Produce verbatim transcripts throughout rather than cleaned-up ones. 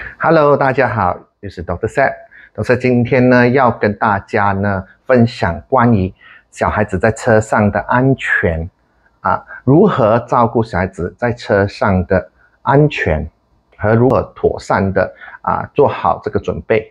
Hello， 大家好，我是 Doctor Seth。Doctor 今天呢要跟大家呢分享关于小孩子在车上的安全啊，如何照顾小孩子在车上的安全和如何妥善的啊做好这个准备。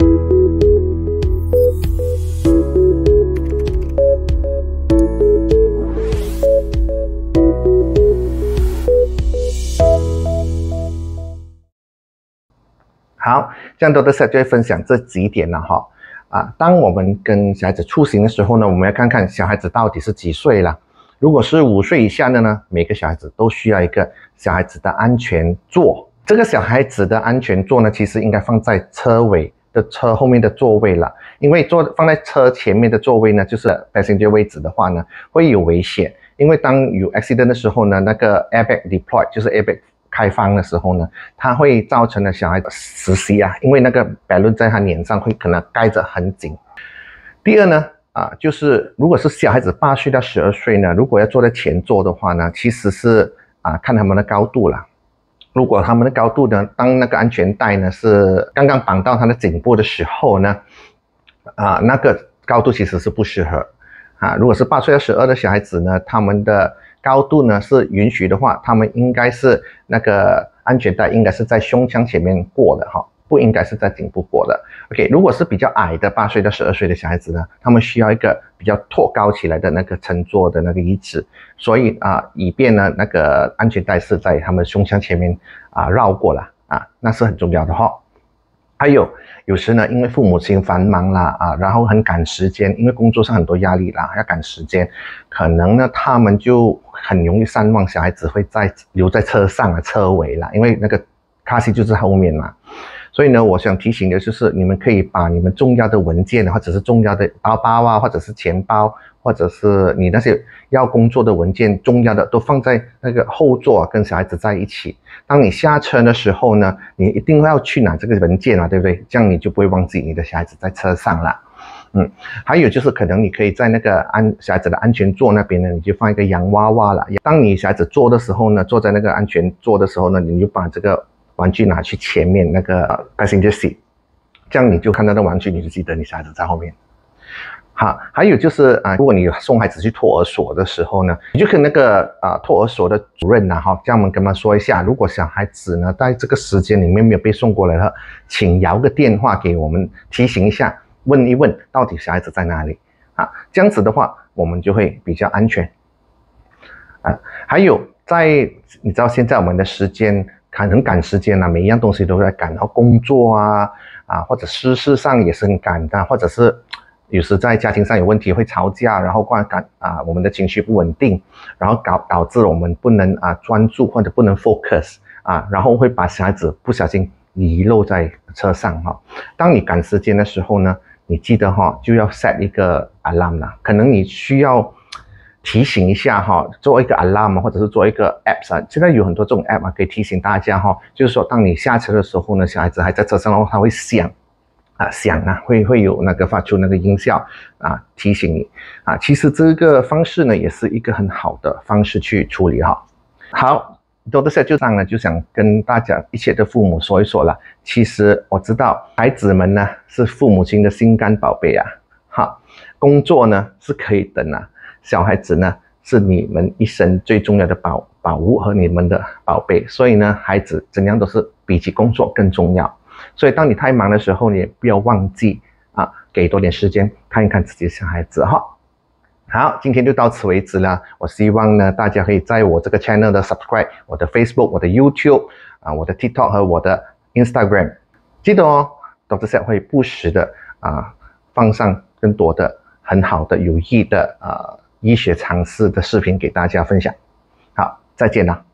好，这样Doctor Seth就会分享这几点了哈。啊，当我们跟小孩子出行的时候呢，我们要看看小孩子到底是几岁了。如果是五岁以下的呢，每个小孩子都需要一个小孩子的安全座。这个小孩子的安全座呢，其实应该放在车尾的车后面的座位了，因为坐放在车前面的座位呢，就是 passenger 位置的话呢，会有危险。因为当有 accident 的时候呢，那个 airbag deploy 就是 airbag开放的时候呢，它会造成了小孩子窒息啊，因为那个 balloon 在他脸上会可能盖着很紧。第二呢，啊，就是如果是小孩子八岁到十二岁呢，如果要坐在前座的话呢，其实是啊看他们的高度啦。如果他们的高度呢，当那个安全带呢是刚刚绑到他的颈部的时候呢，啊那个高度其实是不适合啊。如果是八岁到十二的小孩子呢，他们的高度呢是允许的话，他们应该是那个安全带应该是在胸腔前面过的哈，不应该是在颈部过的。OK， 如果是比较矮的八岁到十二岁的小孩子呢，他们需要一个比较托高起来的那个乘坐的那个椅子，所以啊，以便呢那个安全带是在他们胸腔前面啊绕过了啊，那是很重要的哈。还有有时呢，因为父母亲繁忙啦啊，然后很赶时间，因为工作上很多压力啦，要赶时间，可能呢他们就很容易善忘小孩子会在留在车上啊车尾啦，因为那个卡西就在后面嘛。所以呢，我想提醒的就是，你们可以把你们重要的文件，或者是重要的包包啊，或者是钱包，或者是你那些要工作的文件，重要的都放在那个后座，跟小孩子在一起。当你下车的时候呢，你一定要去拿这个文件啊，对不对？这样你就不会忘记你的小孩子在车上了。嗯，还有就是可能你可以在那个安小孩子的安全座那边呢，你就放一个洋娃娃了。当你小孩子坐的时候呢，坐在那个安全座的时候呢，你就把这个玩具拿去前面那个 passenger seat， 这样你就看到那玩具，你就记得你小孩子在后面。好，还有就是啊，如果你送孩子去托儿所的时候呢，你就跟那个啊托儿所的主任呐，哈，这样我们跟他说一下，如果小孩子呢在这个时间里面没有被送过来了，请摇个电话给我们提醒一下，问一问到底小孩子在哪里啊？这样子的话，我们就会比较安全啊。还有在你知道现在我们的时间很赶时间啊，每一样东西都在赶，然后工作啊啊或者私事上也是很赶的，或者是有时在家庭上有问题会吵架，然后感啊我们的情绪不稳定，然后导导致我们不能啊专注或者不能 focus 啊，然后会把小孩子不小心遗漏在车上哈。当你赶时间的时候呢，你记得哈就要 set 一个 alarm 啦，可能你需要提醒一下哈，做一个 alarm 或者是做一个 apps 啊，现在有很多这种 app 啊，可以提醒大家哈，就是说当你下车的时候呢，小孩子还在车上的话，它会响啊响啊，会会有那个发出那个音效啊提醒你啊。其实这个方式呢，也是一个很好的方式去处理哈。好，Doctor Seth就这样呢，就想跟大家一切的父母说一说了。其实我知道孩子们呢是父母亲的心肝宝贝啊，好，工作呢是可以等啊。小孩子呢是你们一生最重要的宝宝物和你们的宝贝，所以呢孩子怎样都是比起工作更重要。所以当你太忙的时候，你也不要忘记啊，给多点时间看一看自己的小孩子哈。好，今天就到此为止了。我希望呢大家可以在我这个 channel 的 subscribe 我的 Facebook、我的 YouTube 啊、我的 TikTok 和我的 Instagram， 记得哦 ，Doctor Seth 会不时的啊放上更多的很好的有益的呃医学常识的视频给大家分享。好，再见了。